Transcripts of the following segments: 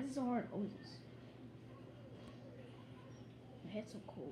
is it so hard to hold this? My head's so cold.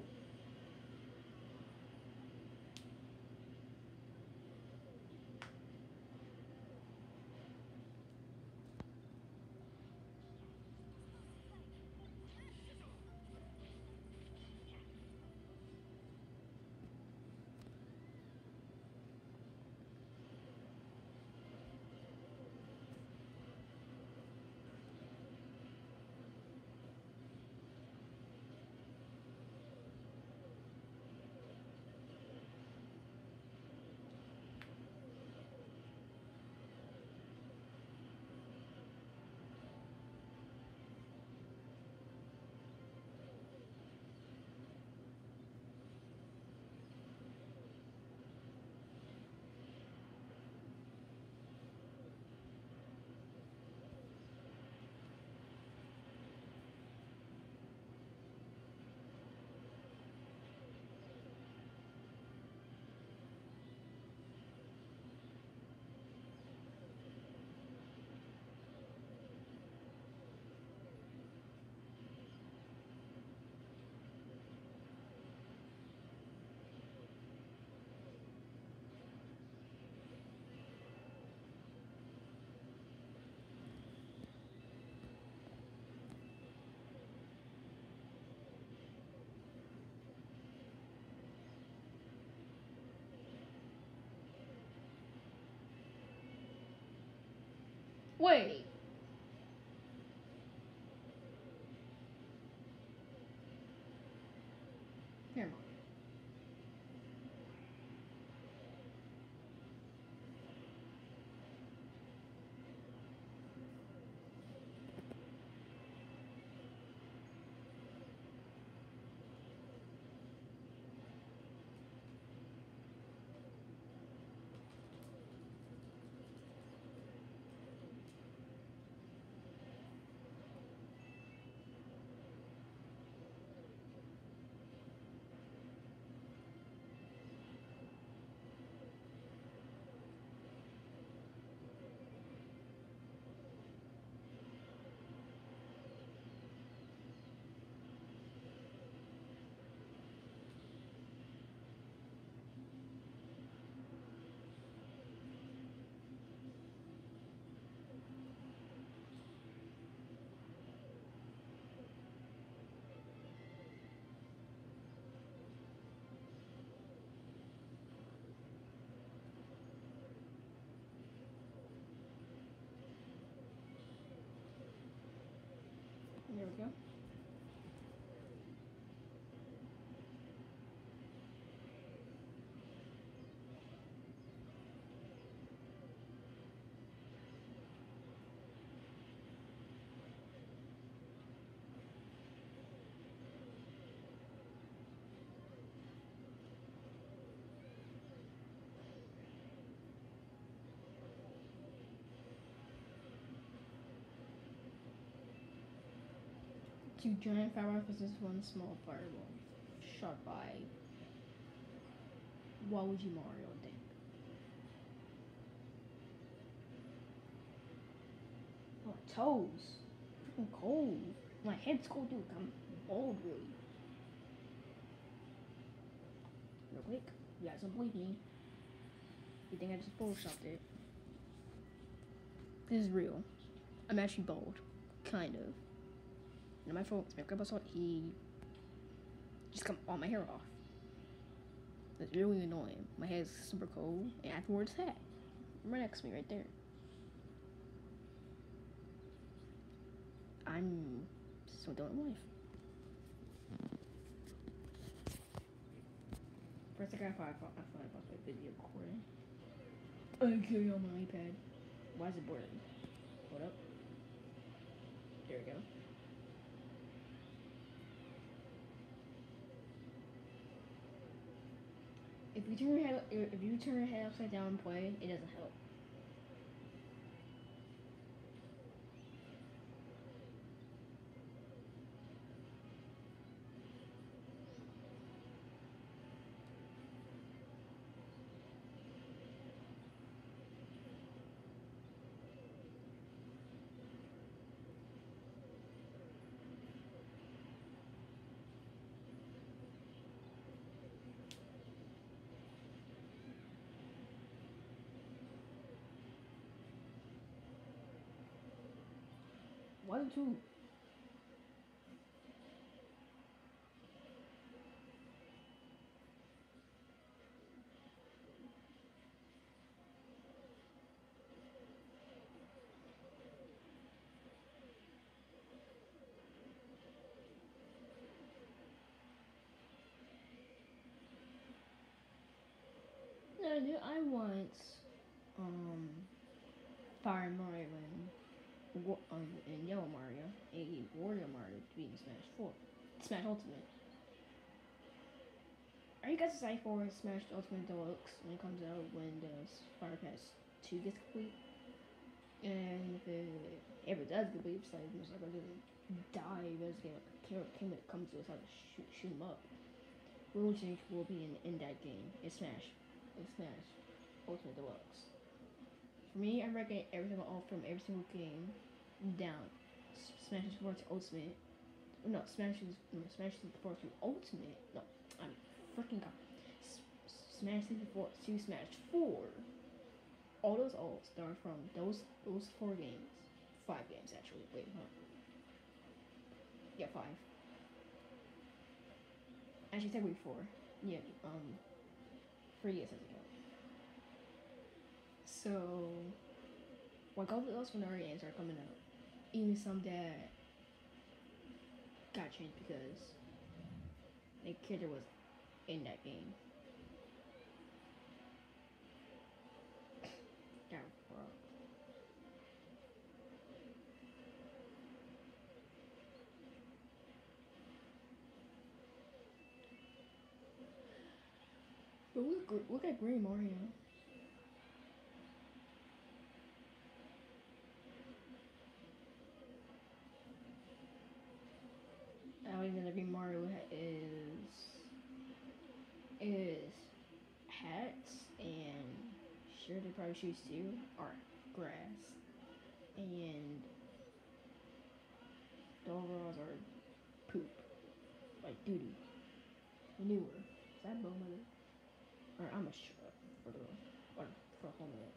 Wait. Never mind. There we go. Two giant fireball versus one small fireball. Shot by Waluigi Mario, I think. Oh, toes. Freaking cold. My head's cold, dude. I'm bald, really. Real quick. You guys don't believe me. You think I just photoshopped it? This is real. I'm actually bald. Kind of. And my fault. My grandpa saw it. He just cut all my hair off. That's really annoying. My hair is super cold. And afterwards, that. Right next to me, right there. I'm still doing life. First, I gotta find my video recording. Okay, on my iPad. Why is it boring? Hold up. There we go. If you turn your head upside down and play, it doesn't help. Why the two? No, dude, I once Fire Mario and Yellow Mario, a Wario Mario to be in Smash 4. Smash Ultimate. Are you guys excited for Smash Ultimate Deluxe when it comes out when the Fire Pass 2 gets complete? And if it does complete, it's like most likely gonna die because Kim comes to us how to shoot him up. Will Change will be in that game. It's Smash. Ultimate Deluxe. For me, I reckon everything from every single game down. Smash is 4 to Ultimate. No, Smash is 4 to Ultimate. No, I mean freaking god. Smash 4 to Smash 4. All those ults start from those 4 games. 5 games actually. Wait, huh? Yeah, 5. Actually, technically 4. Yeah, 3 years as ago. So, like all those Minari games are coming out, even some that got changed because the character was in that game. Yeah, bro. But look at Green Mario. I don't even know Green Mario is hats and sure they probably shoes too are grass and the overalls are poop like doo doo manure. Is that bone mother? Or I'm a for the or for a whole minute.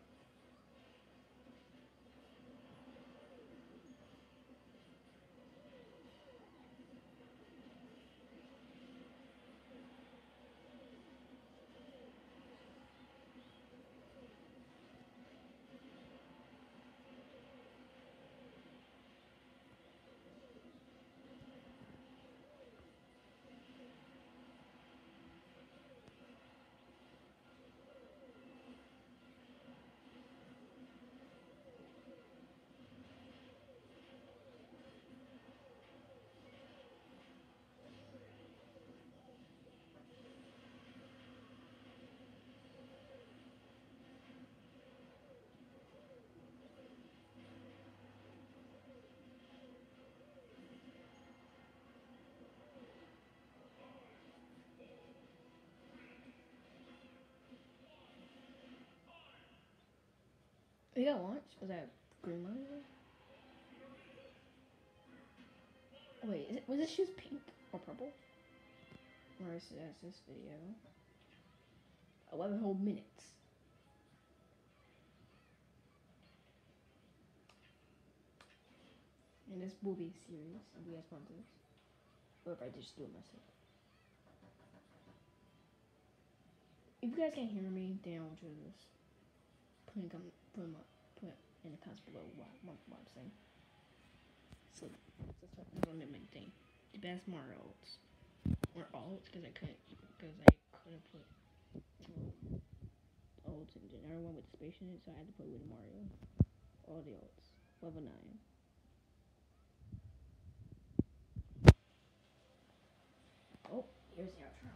You got launch? Was that Green Mario? Wait, was this shoes pink or purple? Where is this video? 11 whole minutes. And this will be a series if you guys want this. Or if I just do it myself. If you guys can't hear me, then I'll just put in the comments below what I'm saying. So that's what I'm main thing. The best Mario ults. Or alts, because I couldn't put ults in general one with the space in it, so I had to put with Mario. All the ults. Level 9. Oh, here's the outro.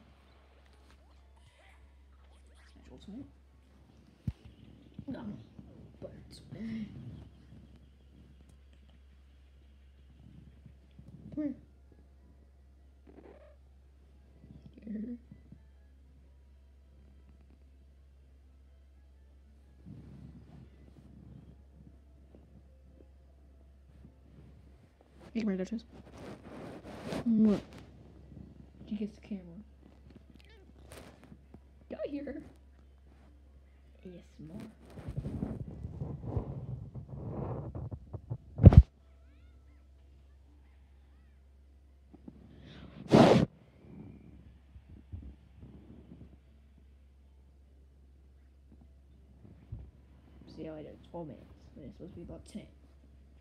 Smash Ultimate. No, but come here. Here. Hey, my Duchess. What? She gets the camera. Got here. Yes, more. see how I did 12 minutes. And it's supposed to be about 10.